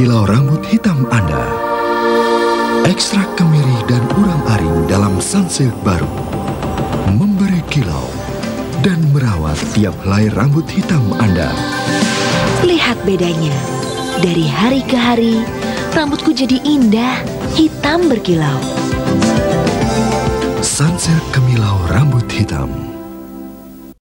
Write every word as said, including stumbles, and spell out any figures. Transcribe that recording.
kilau rambut hitam Anda. Ekstrak kemiri dan urang-aring dalam sunsilk baru memberi kilau dan merawat tiap helai rambut hitam Anda. Lihat bedanya. Dari hari ke hari, rambutku jadi indah, hitam berkilau. Sunsilk Kemilau Rambut Hitam.